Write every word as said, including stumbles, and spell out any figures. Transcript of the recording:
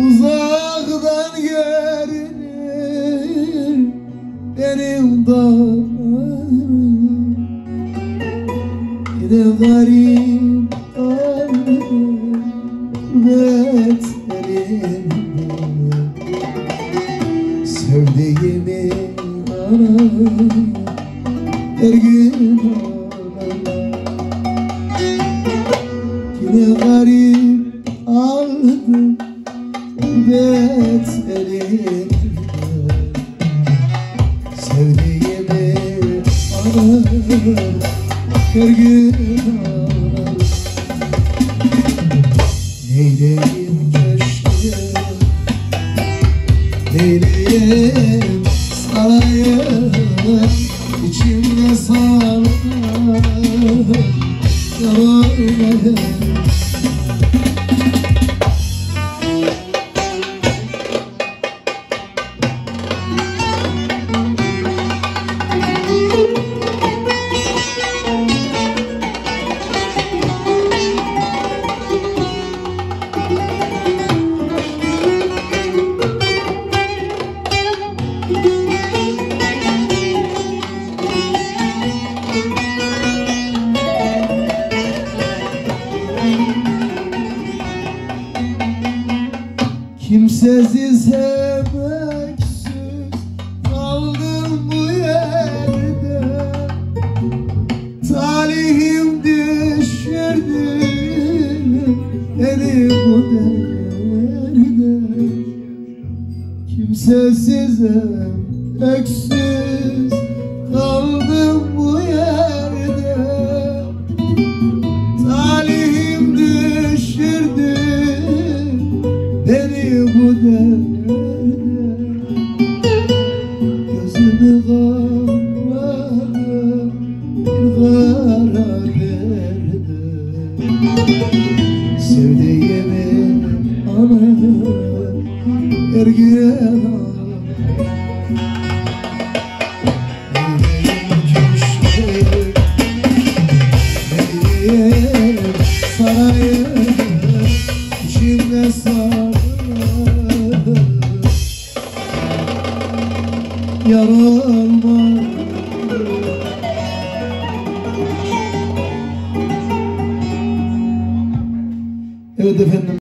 Uzaktan görünür benim dağım, yine garip kaldım gurbet elinde. Sevdiğimi ararım her gün ağlarım, yine garip aldım gurbet elinde. Sevdiğimi ararım her gün ağlarım. Neyleyim keşke, neyleyim sarayım, içimde sarayım yalanım. Kimsesiz emeksiz kaldım bu yerde, talihim düşürdü beni bu derde. Kimsesiz emeksiz kaldım bu yerde, talihim düşürdü beni bu derde. Gözümü kapladı bir kara perde. Sevdiğimi anarım her gün ağlarım. Neyleyim sarayım, içimde sarayım yaralma. Evet efendim.